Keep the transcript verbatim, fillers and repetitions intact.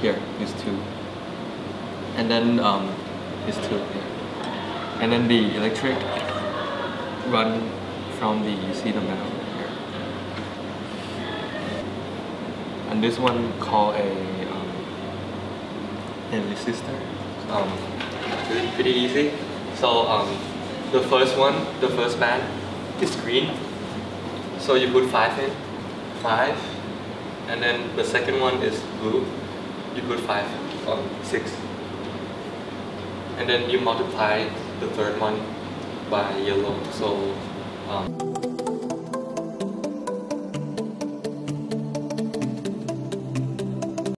here is two, and then um, is two here, and then the electric run from the you see the metal here, and this one called a um, a resistor. Um, pretty, pretty easy. So um, the first one, the first band is green. So you put five in, five, and then the second one is blue. You put five on six, and then you multiply the third one by yellow. So um,